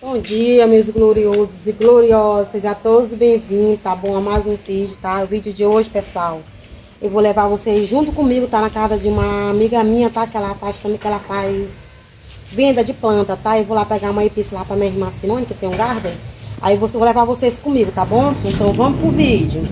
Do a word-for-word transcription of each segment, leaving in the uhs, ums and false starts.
Bom dia, meus gloriosos e gloriosas, sejam todos bem-vindos, tá bom? A mais um vídeo, tá? O vídeo de hoje, pessoal, eu vou levar vocês junto comigo, tá? Na casa de uma amiga minha, tá? Que ela faz também, que ela faz venda de planta, tá? Eu vou lá pegar uma epístola lá pra minha irmã Simone, que tem um garden. Aí eu vou levar vocês comigo, tá bom? Então vamos pro vídeo.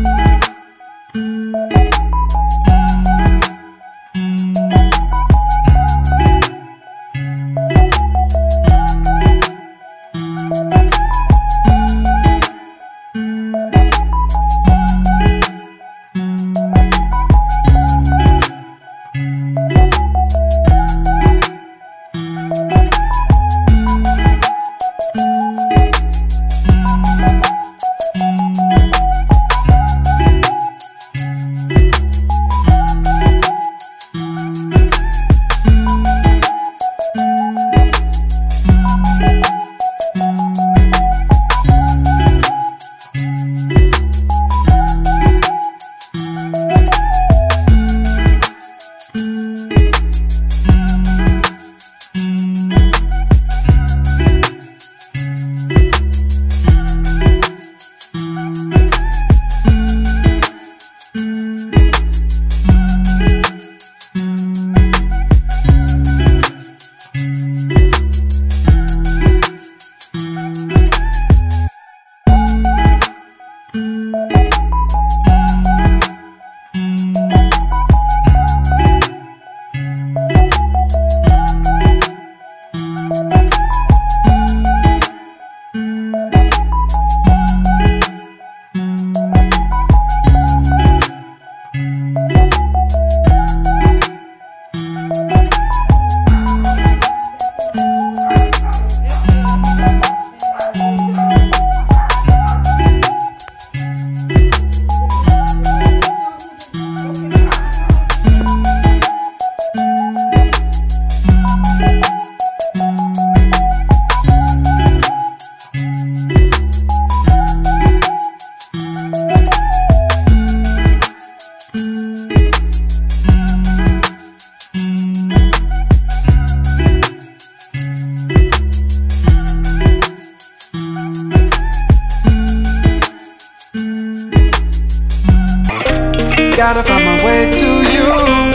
Gotta find my way to you,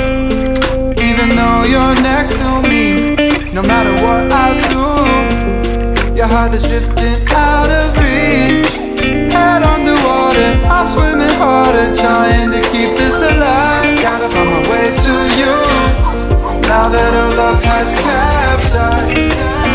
even though you're next to me. No matter what I do, your heart is drifting out of reach. Head underwater, I'm swimming harder, trying to keep this alive. Gotta find my way to you, now that our love has capsized.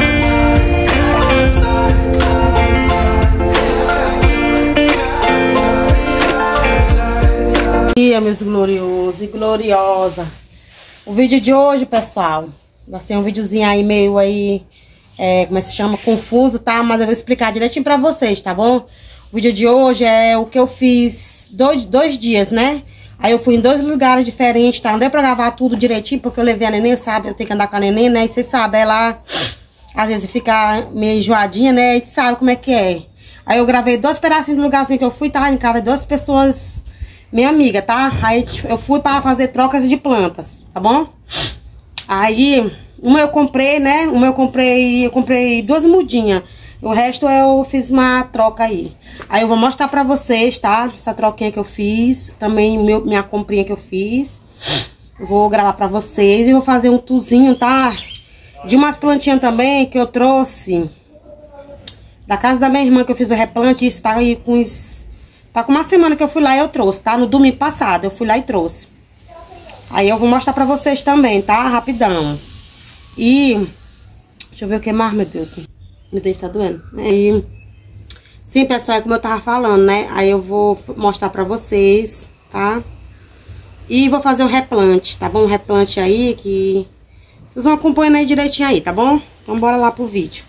Bom dia, meus gloriosos e gloriosa. O vídeo de hoje, pessoal, vai ser um videozinho aí meio aí, é, como é que se chama, confuso, tá? Mas eu vou explicar direitinho pra vocês, tá bom? O vídeo de hoje é o que eu fiz dois, dois dias, né? Aí eu fui em dois lugares diferentes, tá? Não deu pra gravar tudo direitinho, porque eu levei a neném, sabe? Eu tenho que andar com a neném, né? E vocês sabem, ela às vezes fica meio enjoadinha, né? E sabe como é que é. Aí eu gravei dois pedacinhos do lugarzinho que eu fui, tá? Em casa de duas pessoas... minha amiga, tá? Aí eu fui para fazer trocas de plantas, tá bom? Aí, uma eu comprei, né? Uma eu comprei, eu comprei duas mudinhas. O resto eu fiz uma troca aí. Aí eu vou mostrar pra vocês, tá? Essa troquinha que eu fiz. Também meu, minha comprinha que eu fiz. Vou gravar pra vocês. E vou fazer um tuzinho, tá? De umas plantinhas também que eu trouxe da casa da minha irmã, que eu fiz o replante. Isso tá aí com os... tá com uma semana que eu fui lá e eu trouxe, tá? No domingo passado eu fui lá e trouxe. Aí eu vou mostrar pra vocês também, tá? Rapidão. E... deixa eu ver o que mais, meu Deus. Meu Deus, tá doendo. Aí... sim, pessoal, é como eu tava falando, né? Aí eu vou mostrar pra vocês, tá? E vou fazer o replante, tá bom? O replante aí que... vocês vão acompanhando aí direitinho aí, tá bom? Então bora lá pro vídeo.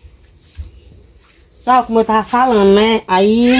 Só como eu tava falando, né? Aí...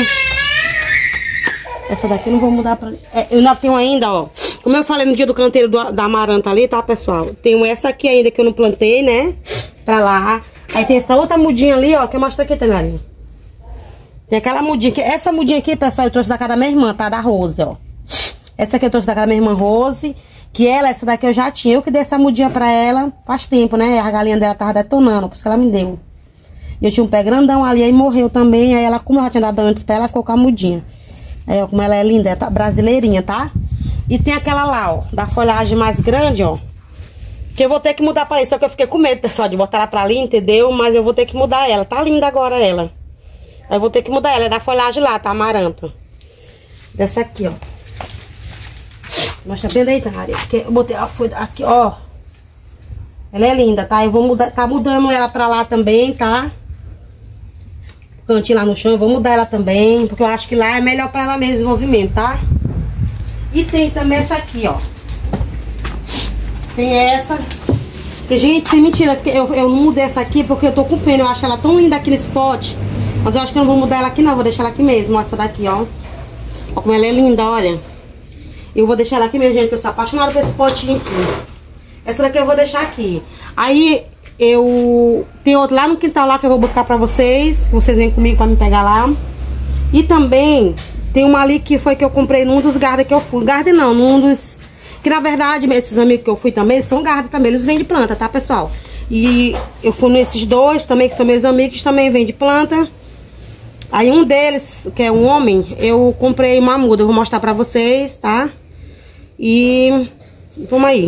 essa daqui eu não vou mudar pra... é, eu ainda tenho ainda, ó. Como eu falei no dia do canteiro do, da amaranta ali, tá, pessoal? Tenho essa aqui ainda que eu não plantei, né? Pra lá. Aí tem essa outra mudinha ali, ó. Que eu mostro aqui, Tenarinho. Tem aquela mudinha aqui. Essa mudinha aqui, pessoal, eu trouxe da casa da minha irmã, tá? Da Rose, ó. Essa aqui eu trouxe da casa da minha irmã Rose. Que ela, essa daqui eu já tinha. Eu que dei essa mudinha pra ela faz tempo, né? A galinha dela tava detonando, por isso que ela me deu. Eu tinha um pé grandão ali, aí morreu também. Aí ela, como eu já tinha dado antes pra ela, ficou camudinha. Aí, ó, como ela é linda, é brasileirinha, tá? E tem aquela lá, ó, da folhagem mais grande, ó. Que eu vou ter que mudar pra isso. Só que eu fiquei com medo, pessoal, de botar ela pra ali, entendeu? Mas eu vou ter que mudar ela. Tá linda agora ela. Aí eu vou ter que mudar ela. É da folhagem lá, tá? Amaranta. Dessa aqui, ó. Mostra bem deitada. Eu botei a folha aqui, ó. Ela é linda, tá? Eu vou mudar, tá mudando ela pra lá também, tá? Cantinho lá no chão, eu vou mudar ela também. Porque eu acho que lá é melhor pra ela mesmo, desenvolvimento, tá? E tem também essa aqui, ó. Tem essa. Porque, gente, sem mentira, eu, eu não mudei essa aqui porque eu tô com pena. Eu acho ela tão linda aqui nesse pote. Mas eu acho que eu não vou mudar ela aqui não, vou deixar ela aqui mesmo. Essa daqui, ó. Ó como ela é linda, olha. Eu vou deixar ela aqui mesmo, gente, que eu sou apaixonada por esse potinho aqui. Essa daqui eu vou deixar aqui. Aí, eu... Tem outro lá no quintal lá que eu vou buscar pra vocês. Que vocês vêm comigo pra me pegar lá. E também, tem uma ali que foi que eu comprei num dos garden que eu fui. Garden não, num dos... Que na verdade, esses amigos que eu fui também, eles são garden também. Eles vendem planta, tá, pessoal? E eu fui nesses dois também, que são meus amigos, também vendem planta. Aí um deles, que é um homem, eu comprei uma muda. Eu vou mostrar pra vocês, tá? E... Vamos aí.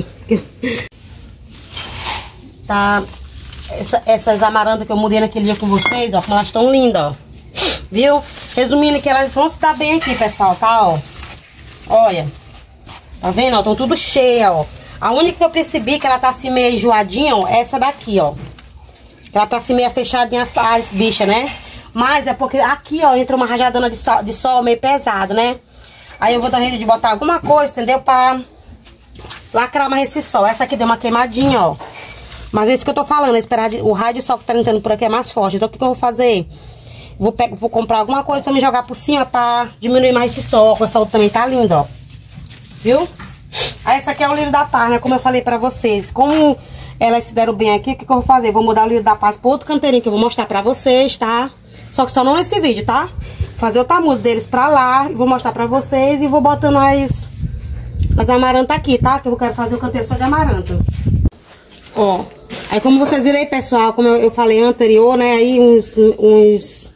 Tá? Essa, essas amarantas que eu mudei naquele dia com vocês, ó. Como elas estão lindas, ó. Viu? Resumindo que elas vão se dar bem aqui, pessoal, tá? Ó. Olha. Tá vendo? Ó, estão tudo cheia, ó. A única que eu percebi que ela tá assim meio enjoadinha, ó, é essa daqui, ó. Ela tá assim meio fechadinha as, as bichas, né? Mas é porque aqui, ó, entra uma rajadona de sol, de sol meio pesado, né? Aí eu vou dar jeito de botar alguma coisa, entendeu? Pra lacrar mais esse sol. Essa aqui deu uma queimadinha, ó. Mas é isso que eu tô falando, esperar de, o raio de sol que tá entrando por aqui é mais forte. Então o que, que eu vou fazer? Vou, pegar, vou comprar alguma coisa pra me jogar por cima pra diminuir mais esse sol. Essa outra também tá linda, ó. Viu? Aí essa aqui é o lírio da paz, né? Como eu falei pra vocês. Como elas se deram bem aqui, o que, que eu vou fazer? Vou mudar o lírio da paz pro outro canteirinho que eu vou mostrar pra vocês, tá? Só que só não nesse vídeo, tá? Fazer o tamanho deles pra lá, vou mostrar pra vocês e vou botando as, as amarantas aqui, tá? Que eu quero fazer o canteiro só de amaranta. Ó, aí como vocês viram aí, pessoal, como eu, eu falei anterior, né? Aí uns, uns,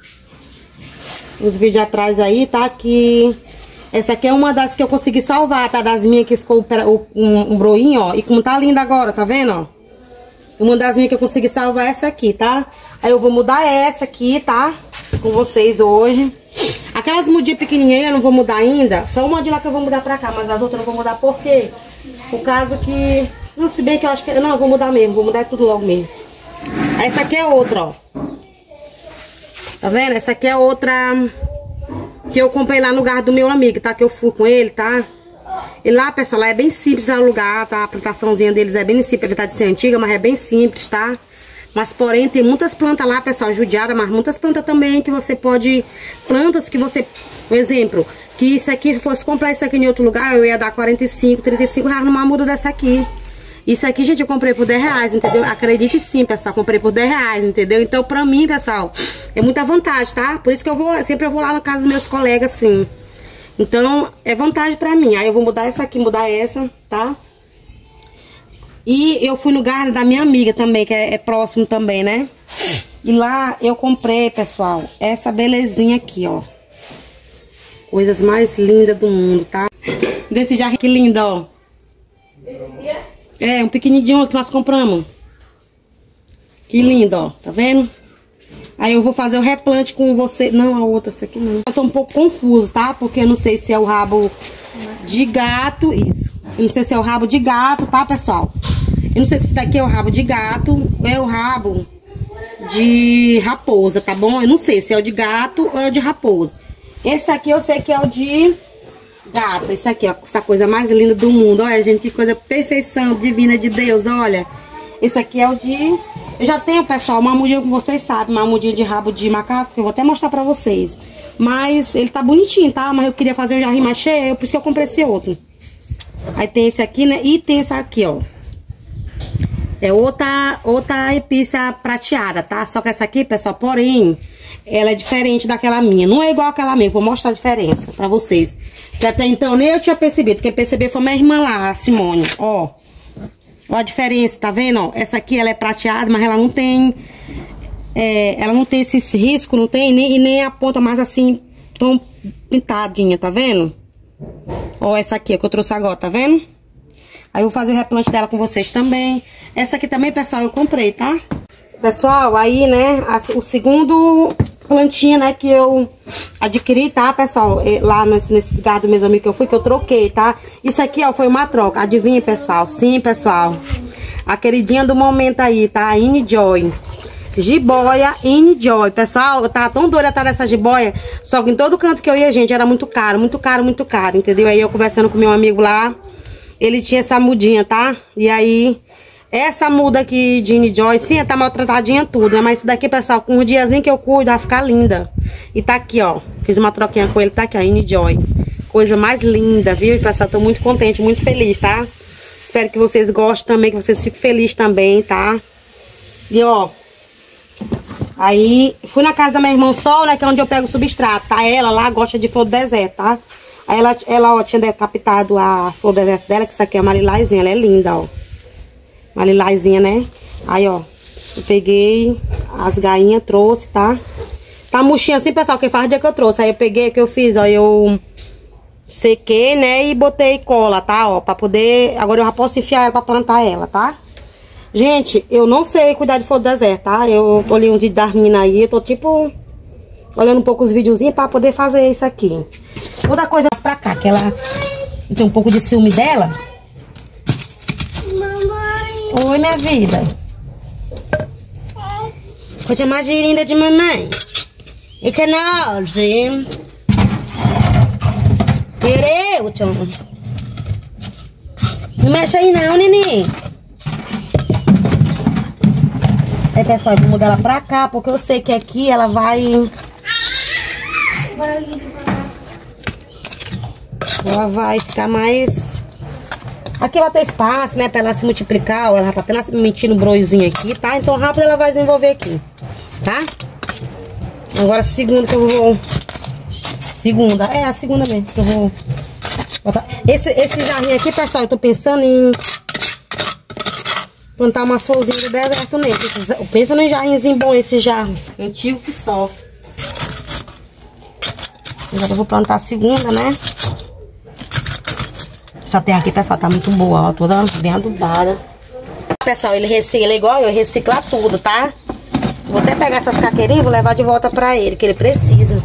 uns vídeos atrás aí, tá? Que essa aqui é uma das que eu consegui salvar, tá? Das minhas que ficou o, um, um broinho, ó. E como tá linda agora, tá vendo, ó? Uma das minhas que eu consegui salvar é essa aqui, tá? Aí eu vou mudar essa aqui, tá? Com vocês hoje. Aquelas mudinhas pequenininhas eu não vou mudar ainda. Só uma de lá que eu vou mudar pra cá, mas as outras eu não vou mudar por quê? Por causa que... Não, se bem que eu acho que... Não, eu vou mudar mesmo, vou mudar tudo logo mesmo. Essa aqui é outra, ó. Tá vendo? Essa aqui é outra... Que eu comprei lá no lugar do meu amigo, tá? Que eu fui com ele, tá? E lá, pessoal, lá é bem simples o lugar, tá? A plantaçãozinha deles é bem simples, apesar de ser antiga, mas é bem simples, tá? Mas, porém, tem muitas plantas lá, pessoal, judiadas, mas muitas plantas também que você pode... Plantas que você... Por exemplo, que isso aqui, fosse comprar isso aqui em outro lugar, eu ia dar quarenta e cinco, trinta e cinco reais numa muda dessa aqui. Isso aqui, gente, eu comprei por dez reais, entendeu? Acredite sim, pessoal, comprei por dez reais, entendeu? Então, pra mim, pessoal, é muita vantagem, tá? Por isso que eu vou, sempre eu vou lá na casa dos meus colegas, assim. Então, é vantagem pra mim. Aí eu vou mudar essa aqui, mudar essa, tá? E eu fui no garden da minha amiga também, que é, é próximo também, né? E lá eu comprei, pessoal, essa belezinha aqui, ó. Coisas mais lindas do mundo, tá? Desse jardim que lindo, ó. É, um pequenininho que nós compramos. Que lindo, ó. Tá vendo? Aí eu vou fazer o replante com você. Não, a outra, essa aqui não. Eu tô um pouco confuso, tá? Porque eu não sei se é o rabo de gato. Isso. Eu não sei se é o rabo de gato, tá, pessoal? Eu não sei se esse daqui é o rabo de gato ou é o rabo de raposa, tá bom? Eu não sei se é o de gato ou é o de raposa. Esse aqui eu sei que é o de gato. Esse aqui, ó. Essa coisa mais linda do mundo. Olha, gente, que coisa perfeição divina de Deus, olha. Esse aqui é o de... Eu já tenho, pessoal, uma mudinha, como vocês sabem, uma mudinha de rabo de macaco, que eu vou até mostrar pra vocês. Mas ele tá bonitinho, tá? Mas eu queria fazer um jardim mais cheio, por isso que eu comprei esse outro. Aí tem esse aqui, né? E tem essa aqui, ó. É outra, outra epícia prateada, tá? Só que essa aqui, pessoal, porém, ela é diferente daquela minha. Não é igual àquela minha, vou mostrar a diferença pra vocês. Que até então nem eu tinha percebido. Quem percebeu foi minha irmã lá, a Simone, ó. Olha a diferença, tá vendo? Ó, essa aqui ela é prateada, mas ela não tem é, ela não tem esse risco, não tem, nem, e nem a ponta mais assim, tão pintadinha, tá vendo? Ó, essa aqui, ó, que eu trouxe agora, tá vendo? Aí eu vou fazer o replante dela com vocês também. Essa aqui também, pessoal, eu comprei, tá? Pessoal, aí, né, a, o segundo plantinha, né, que eu adquiri, tá, pessoal? Lá nesse, nesses gardos meus amigos que eu fui, que eu troquei, tá? Isso aqui, ó, foi uma troca. Adivinha, pessoal? Sim, pessoal. A queridinha do momento aí, tá? A Injoy. Jiboia Injoy. Pessoal, eu tava tão doida atrás dessa jiboia, só que em todo canto que eu ia, gente, era muito caro, muito caro, muito caro, entendeu? Aí eu conversando com meu amigo lá, ele tinha essa mudinha, tá? E aí, essa muda aqui de Injoy, sim, tá maltratadinha tudo, né? Mas isso daqui, pessoal, com um diazinho que eu cuido, vai ficar linda. E tá aqui, ó, fiz uma troquinha com ele, tá aqui, ó, Injoy. Coisa mais linda, viu? E, pessoal, tô muito contente, muito feliz, tá? Espero que vocês gostem também, que vocês fiquem felizes também, tá? E, ó, aí, fui na casa da minha irmã Sol, né, que é onde eu pego o substrato, tá? Ela lá gosta de flor do deserto, tá? Aí ela, ela ó, tinha decapitado a flor do deserto dela, que isso aqui é uma lilazinha, ela é linda, ó. Uma lilazinha, né? Aí, ó, eu peguei as gainhas, trouxe, tá? Tá murchinha assim, pessoal, que faz dia que eu trouxe. Aí eu peguei, o que eu fiz, ó, eu sequei, né, e botei cola, tá? Ó, pra poder... Agora eu já posso enfiar ela pra plantar ela, tá? Gente, eu não sei cuidar de flor do deserto, tá? Eu olhei uns vídeos das meninas aí, eu tô tipo... olhando um pouco os videozinhos pra poder fazer isso aqui. Outra coisa pra cá, que ela tem um pouco de ciúme dela. Mamãe. Oi, minha vida. Vou te chamar de linda de mamãe. Eita, nozinho. Pereuton. Não mexe aí não, neném. Aí, pessoal, eu vou mudar ela pra cá, porque eu sei que aqui ela vai... Ela vai ficar mais... Aqui ela tem espaço, né, pra ela se multiplicar. Ela tá tendo mentindo um broiozinho aqui, tá? Então rápido ela vai desenvolver aqui, tá? Agora segunda que eu vou... Segunda, é a segunda mesmo que eu vou botar. Esse, esse jarrinho aqui, pessoal, eu tô pensando em plantar umas florzinhas do deserto nele. Eu penso num jarrinhozinho bom, esse jarro antigo que só. Agora eu vou plantar a segunda, né? Essa terra aqui, pessoal, tá muito boa, ó, toda bem adubada. Pessoal, ele recicla igual eu, recicla tudo, tá? Vou até pegar essas caqueirinhas e vou levar de volta pra ele, que ele precisa.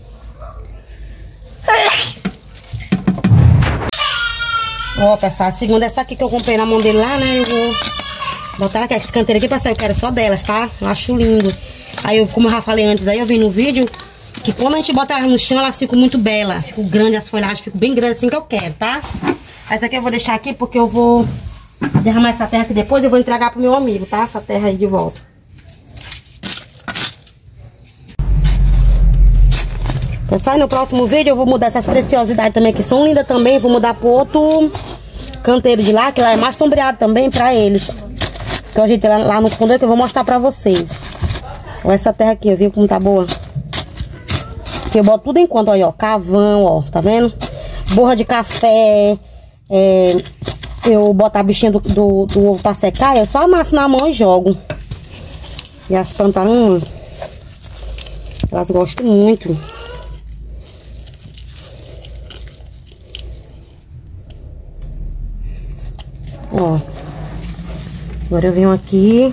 Ó, pessoal, a segunda é essa aqui que eu comprei na mão dele lá, né? Eu vou botar aqui, esse canteiro aqui, pessoal, eu quero só delas, tá? Eu acho lindo. Aí, eu, como eu já falei antes, aí eu vi no vídeo que quando a gente bota elas no chão, elas ficam muito belas. Ficam grandes, as folhagens ficam bem grandes, assim que eu quero, tá? Essa aqui eu vou deixar aqui porque eu vou derramar essa terra aqui depois. Eu vou entregar pro meu amigo, tá? Essa terra aí de volta. Pessoal, no próximo vídeo eu vou mudar essas preciosidades também, que são lindas também. Vou mudar pro outro canteiro de lá, que lá é mais sombreado também pra eles. Que eu ajeitei lá, lá no fundo, que eu vou mostrar pra vocês. Olha essa terra aqui, viu como tá boa? Que eu boto tudo em conta, olha, ó, cavão, ó, tá vendo? Borra de café, é, eu boto a bichinha do, do, do ovo pra secar, eu só amasso na mão e jogo. E as plantas, hum, elas gostam muito. Ó, agora eu venho aqui.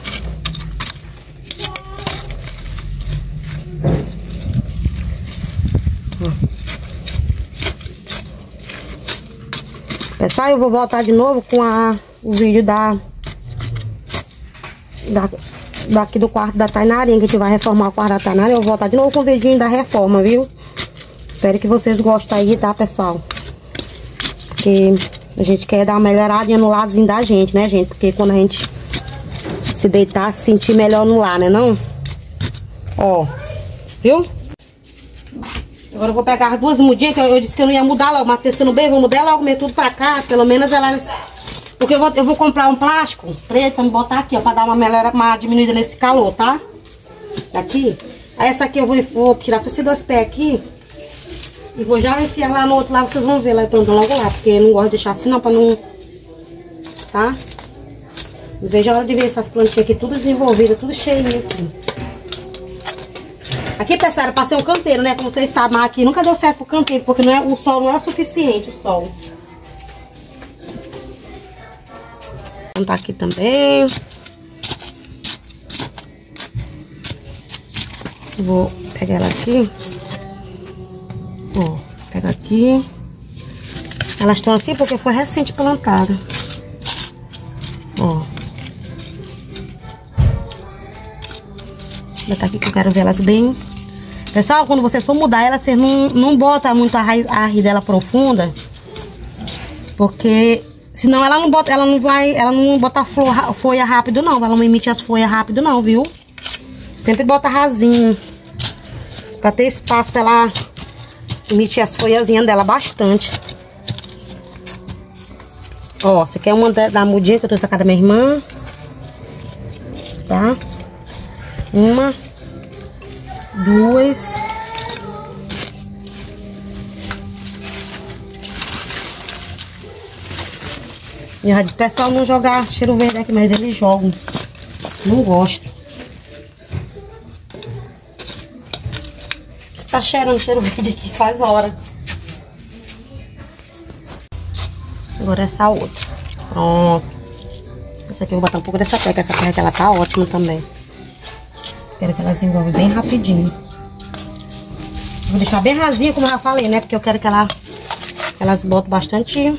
Pessoal, eu vou voltar de novo com a, o vídeo da, da daqui do quarto da Tainarinha, que a gente vai reformar o quarto da Tainarinha. Eu vou voltar de novo com o vidinho da reforma, viu? Espero que vocês gostem aí, tá, pessoal? Porque a gente quer dar uma melhoradinha no larzinho da gente, né, gente? Porque quando a gente se deitar, se sentir melhor no lar, né, não? Ó, viu? Agora eu vou pegar as duas mudinhas, que eu, eu disse que eu não ia mudar logo, mas pensando bem, vou mudar logo meio tudo pra cá, pelo menos elas... Porque eu vou, eu vou comprar um plástico preto pra me botar aqui, ó, pra dar uma melhora, uma diminuída nesse calor, tá? Aqui. Aí essa aqui eu vou, vou tirar só esses dois pés aqui e vou já enfiar lá no outro lado, vocês vão ver lá e pronto, logo lá, porque eu não gosto de deixar assim não, pra não... Tá? Não vejo a hora de ver essas plantinhas aqui tudo desenvolvidas, tudo cheinho aqui. Aqui, pessoal, era pra ser um canteiro, né? Como vocês sabem, mas aqui nunca deu certo pro canteiro, porque não é, o sol não é o suficiente, o sol. Vou montar aqui também. Vou pegar ela aqui. Ó, pega aqui. Elas estão assim porque foi recente plantada. Ó. Vou botar aqui que eu quero ver elas bem. Pessoal, quando vocês for mudar ela, vocês não, não botam muito a raiz, a raiz dela profunda. Porque senão ela não bota, ela não vai, ela não bota flor, folha rápido não. Ela não emite as folhas rápido não, viu? Sempre bota rasinho. Pra ter espaço pra ela emitir as folhazinhas dela bastante. Ó, você quer uma da, da mudinha que eu trouxe da casa da minha irmã. Tá? Uma. Duas. E o pessoal não jogar cheiro verde aqui, mas eles jogam. Não gosto. Você tá cheirando cheiro verde aqui faz hora. Agora essa outra. Pronto. Essa aqui eu vou botar um pouco dessa terra, que essa terra que ela tá ótima também. Quero que elas envolvam bem rapidinho. Vou deixar bem rasinha, como eu já falei, né? Porque eu quero que ela, elas botem bastante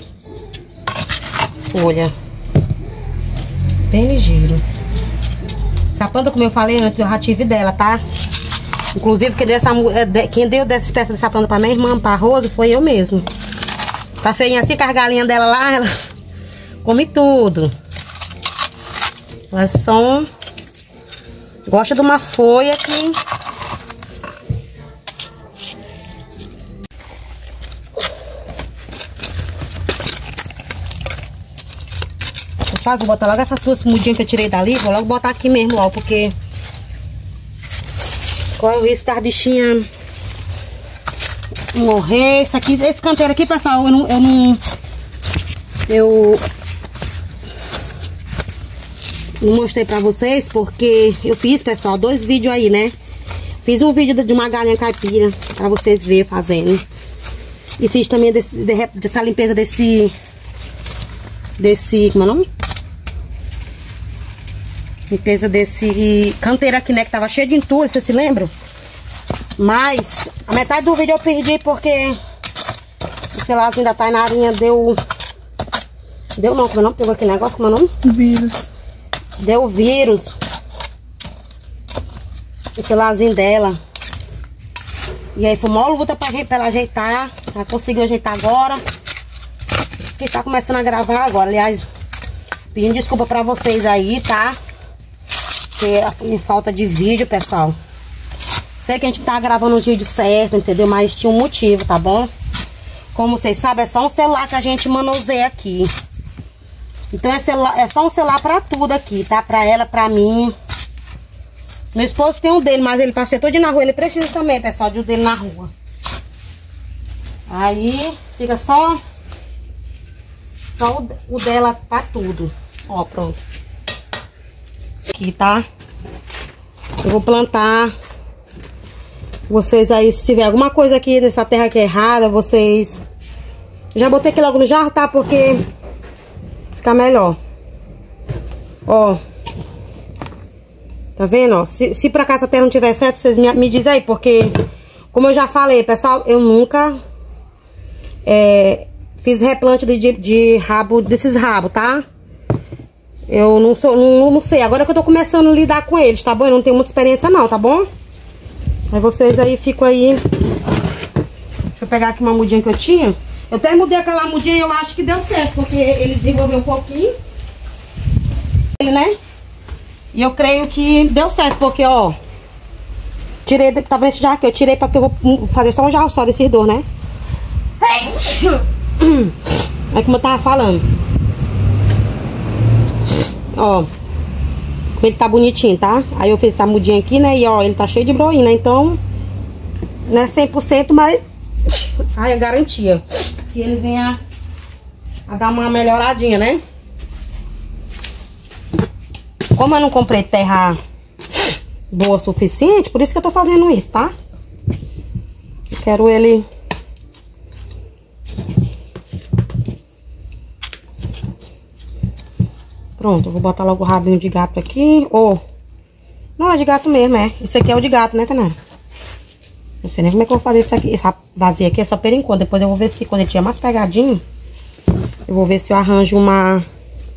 folha. Bem ligeiro. Essa planta, como eu falei antes, eu já tive dela, tá? Inclusive, quem deu, essa, quem deu dessa espécie dessa planta pra minha irmã, pra Rosa, foi eu mesmo. Tá feinha assim, com as galinhas dela lá, ela come tudo. Elas são... Gosta de uma folha que... Eu vou botar logo essas duas mudinhas que eu tirei dali. Vou logo botar aqui mesmo, ó. Porque... Corre o risco das bichinhas morrer. Isso aqui, esse canteiro aqui, pessoal, eu não... Eu não... Eu... Não mostrei pra vocês porque eu fiz, pessoal, dois vídeos aí, né? Fiz um vídeo de uma galinha caipira pra vocês verem fazendo. E fiz também desse, dessa limpeza desse... Desse... Como é o nome? Limpeza desse canteiro aqui, né? Que tava cheio de entulho, vocês se lembram? Mas a metade do vídeo eu perdi porque... Sei lá, ainda tá na arinha, deu... Deu não, como é o nome? Pegou aquele negócio, como é o nome? Vírus. Deu vírus. O celularzinho dela. E aí foi uma luta pra, pra ela ajeitar. Ela conseguiu ajeitar agora. Isso que tá começando a gravar agora. Aliás, pedindo desculpa pra vocês aí, tá? Porque falta de vídeo, pessoal. Sei que a gente tá gravando os vídeos certo, entendeu? Mas tinha um motivo, tá bom? Como vocês sabem, é só um celular que a gente manuseia aqui. Então é, celular, é só um celular pra tudo aqui, tá? Pra ela, pra mim. Meu esposo tem um dele, mas ele passou todo na rua. Ele precisa também, pessoal, de um dele na rua. Aí fica só... Só o, o dela pra tudo. Ó, pronto. Aqui, tá? Eu vou plantar. Vocês aí, se tiver alguma coisa aqui nessa terra que é errada, vocês... Já botei aqui logo no jarro, tá? Porque... Fica melhor. Ó. Tá vendo, ó? Se, se por acaso a terra não tiver certo, vocês me, me dizem aí. Porque, como eu já falei, pessoal, eu nunca é, fiz replante de, de, de rabo, desses rabos, tá? Eu não sou, não, não sei. Agora que eu tô começando a lidar com eles, tá bom? Eu não tenho muita experiência não, tá bom? Aí vocês aí ficam aí. Deixa eu pegar aqui uma mudinha que eu tinha. Eu até mudei aquela mudinha e eu acho que deu certo, porque eles desenvolveram um pouquinho. Né? E eu creio que deu certo, porque, ó... Tirei, tava nesse jarro aqui, eu tirei porque eu vou fazer só um jarro só desses dois, né? É como eu tava falando. Ó. Ele tá bonitinho, tá? Aí eu fiz essa mudinha aqui, né? E, ó, ele tá cheio de broinha, então... Não é cem por cento, mas... Ai, é garantia que ele venha a dar uma melhoradinha, né? Como eu não comprei terra boa o suficiente, por isso que eu tô fazendo isso, tá? Eu quero ele... Pronto, eu vou botar logo o rabinho de gato aqui. Ou... Não, é de gato mesmo, é. Esse aqui é o de gato, né, Tainara? Não sei nem como é que eu vou fazer isso aqui. Essa vazia aqui é só por enquanto. Depois eu vou ver se, quando ele tiver mais pegadinho, eu vou ver se eu arranjo uma...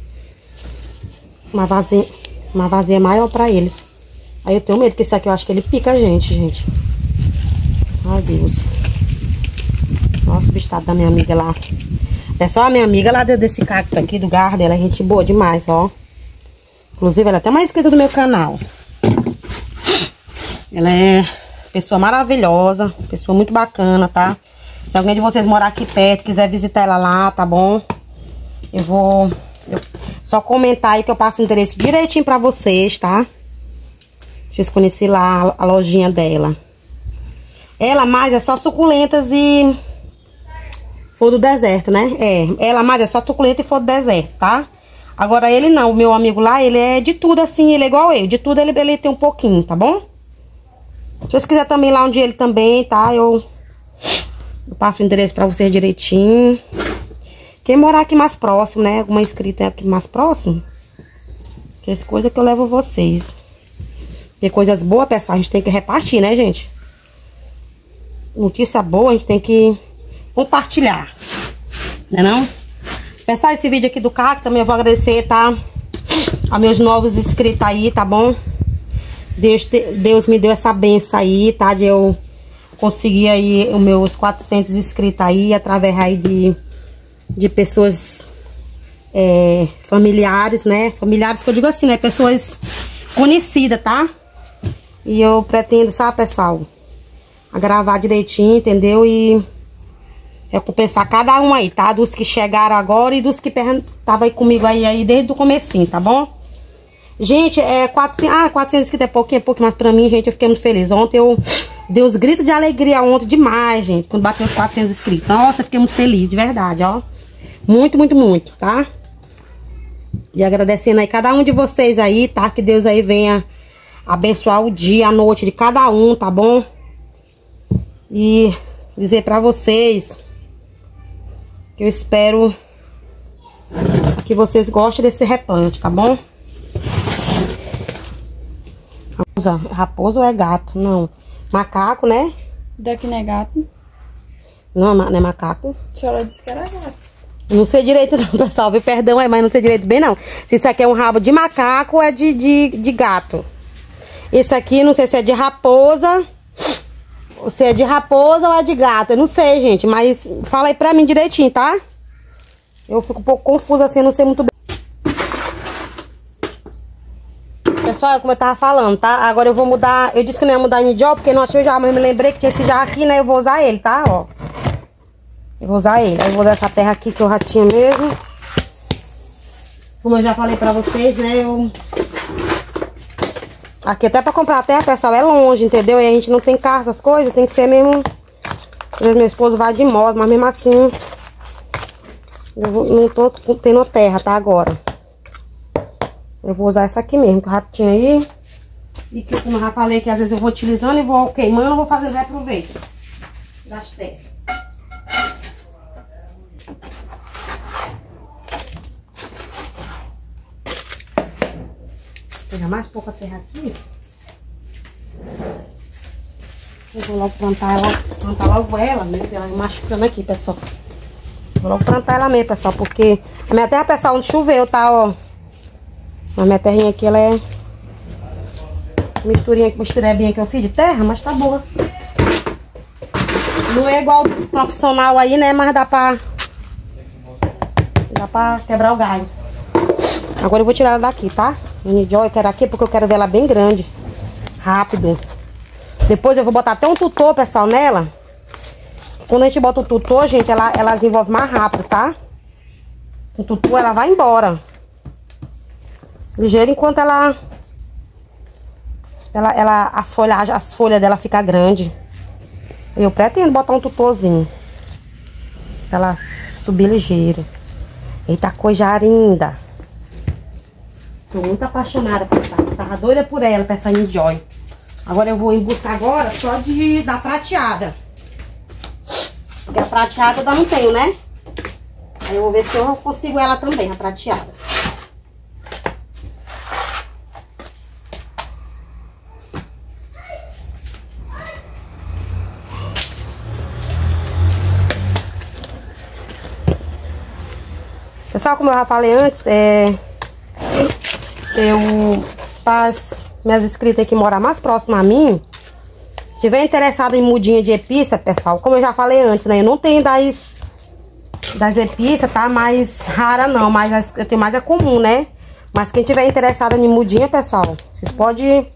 Uma vazia... Uma vazia maior pra eles. Aí eu tenho medo, que esse aqui eu acho que ele pica a gente, gente. Ai, Deus. Nossa, o bicho da minha amiga lá. Pessoal, a minha amiga lá desse cacto aqui, do garden, ela é gente boa demais, ó. Inclusive, ela é até mais inscrita do meu canal. Ela é pessoa maravilhosa, pessoa muito bacana, tá? Se alguém de vocês morar aqui perto, quiser visitar ela lá, tá bom? Eu vou... Eu, só comentar aí que eu passo o endereço direitinho pra vocês, tá? Vocês conhecerem lá a, a lojinha dela. Ela mais é só suculentas e... For do deserto, né? É, ela mais é só suculenta e for do deserto, tá? Agora ele não, o meu amigo lá, ele é de tudo assim, ele é igual eu. De tudo ele, ele tem um pouquinho, tá bom? Se vocês quiserem também lá onde ele também, tá? Eu, eu passo o endereço pra vocês direitinho. Quem morar aqui mais próximo, né? Alguma inscrita aqui mais próximo. Que as coisas que eu levo vocês. Porque coisas boas, pessoal, a gente tem que repartir, né, gente? Notícia boa, a gente tem que... compartilhar, né não? Pessoal, esse vídeo aqui do cacto também eu vou agradecer, tá? A meus novos inscritos aí, tá bom? Deus, Deus me deu essa benção aí, tá? De eu conseguir aí os meus quatrocentos inscritos aí, através aí de, de pessoas é, familiares, né? Familiares que eu digo assim, né? Pessoas conhecidas, tá? E eu pretendo, sabe, pessoal? A gravar direitinho, entendeu? E... recompensar cada um aí, tá? Dos que chegaram agora e dos que estavam aí comigo aí, aí desde o comecinho, tá bom? Gente, é quatrocentos, ah, quatrocentos inscritos é pouquinho, é pouquinho, mas pra mim, gente, eu fiquei muito feliz. Ontem eu dei uns gritos de alegria ontem demais, gente, quando bateu os quatrocentos inscritos. Nossa, eu fiquei muito feliz, de verdade, ó. Muito, muito, muito, tá? E agradecendo aí cada um de vocês aí, tá? Que Deus aí venha abençoar o dia, a noite de cada um, tá bom? E dizer pra vocês... que eu espero que vocês gostem desse replante, tá bom? Raposa, raposa ou é gato? Não. Macaco, né? Daqui não é gato. Não, não é macaco. A senhora disse que era gato. Não sei direito não, pessoal. Viu? Perdão aí, mas não sei direito bem não. Se isso aqui é um rabo de macaco ou é de, de, de gato. Esse aqui, não sei se é de raposa... Se é de raposa ou é de gato, eu não sei, gente. Mas fala aí pra mim direitinho, tá? Eu fico um pouco confusa assim, eu não sei muito bem. Pessoal, como eu tava falando, tá? Agora eu vou mudar... Eu disse que não ia mudar de jarro, porque não achei o jarro. Mas me lembrei que tinha esse jarro aqui, né? Eu vou usar ele, tá? Ó. Eu vou usar ele. Aí eu vou usar essa terra aqui que eu já tinha mesmo. Como eu já falei pra vocês, né? Eu... Aqui até pra comprar a terra, pessoal, é longe, entendeu? E a gente não tem carro, essas coisas, tem que ser mesmo... Às vezes meu esposo vai de moto, mas mesmo assim... Eu vou, não tô tendo terra, tá? Agora. Eu vou usar essa aqui mesmo, que eu já tinha aí. E que, como eu já falei, que às vezes eu vou utilizando e vou queimando, vou fazendo reaproveito das terras. Vou pegar mais pouca terra aqui. Eu vou logo plantar ela, plantar logo ela, né? Ela machucando aqui, pessoal. Vou logo plantar ela mesmo, pessoal, porque a minha terra, pessoal, onde choveu, tá, ó. A minha terrinha aqui, ela é misturinha, misturebinha que eu fiz de terra, mas tá boa. Não é igual o profissional aí, né, mas dá pra... Dá pra quebrar o galho. Agora eu vou tirar ela daqui, tá? Eu quero aqui porque eu quero ver ela bem grande. Rápido. Depois eu vou botar até um tutor, pessoal, nela. Quando a gente bota o tutor, gente, ela, ela desenvolve mais rápido, tá? O tutor, ela vai embora. Ligeiro enquanto ela... Ela, ela as folhas, as folhas dela ficam grandes. Eu pretendo botar um tutorzinho. Pra ela subir ligeiro. Eita, coisa linda. Tô muito apaixonada por essa. Tava doida por ela, pra essa Enjoy. Agora eu vou em busca agora só de da prateada. Porque a prateada eu ainda não tenho, né? Aí eu vou ver se eu consigo ela também, a prateada. Pessoal, como eu já falei antes, é... eu... para as minhas inscritas que moram mais próximo a mim, se tiver interessado em mudinha de epícia, pessoal, como eu já falei antes, né? Eu não tenho das... das epícias, tá? Mais rara não, mas eu tenho mais é comum, né? Mas quem tiver interessado em mudinha, pessoal, vocês podem...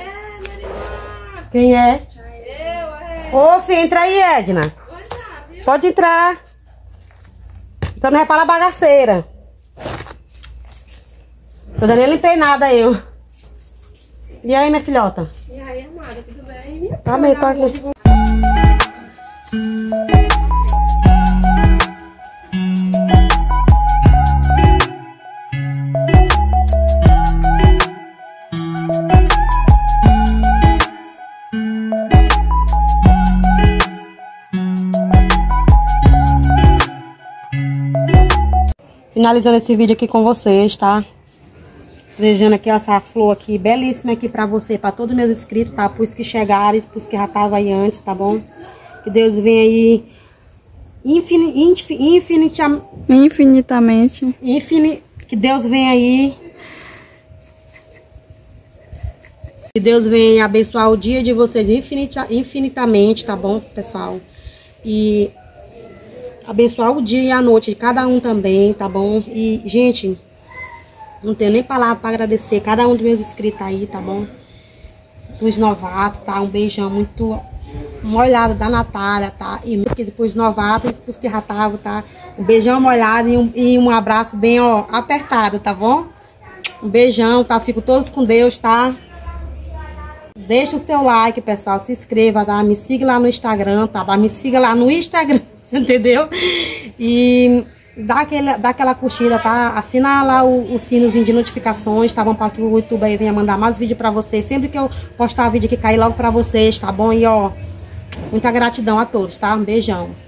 Quem é? Ô, filho, entra aí, Edna. Pode entrar. Então não é para a bagaceira. Tô nem limpei nada eu. E aí, minha filhota? E aí, amada, tudo bem? Tá bem, tô aqui. Finalizando esse vídeo aqui com vocês, tá? Desejando aqui essa flor aqui, belíssima aqui pra você, pra todos os meus inscritos, tá? Pros que chegarem, pros que já estavam aí antes, tá bom? Que Deus venha aí infin, infin, infinitam, Infinitamente. infin, que Deus venha aí. Que Deus venha abençoar o dia de vocês infinita, infinitamente, tá bom, pessoal? E... abençoar o dia e a noite de cada um também, tá bom? E, gente, não tenho nem palavra para agradecer cada um dos meus inscritos aí, tá bom? Dos novatos, tá? Um beijão muito molhado da Natália, tá? E pros novatos e pros que já estavam, tá? Um beijão molhado e um, e um abraço bem, ó, apertado, tá bom? Um beijão, tá? Fico todos com Deus, tá? Deixa o seu like, pessoal. Se inscreva, tá? Me siga lá no Instagram, tá? Me siga lá no Instagram. Entendeu? E dá, aquele, dá aquela curtida, tá? Assina lá o, o sinozinho de notificações, tá bom? Para que o YouTube aí venha mandar mais vídeo pra vocês. Sempre que eu postar vídeo aqui, cair logo pra vocês, tá bom? E ó, muita gratidão a todos, tá? Um beijão.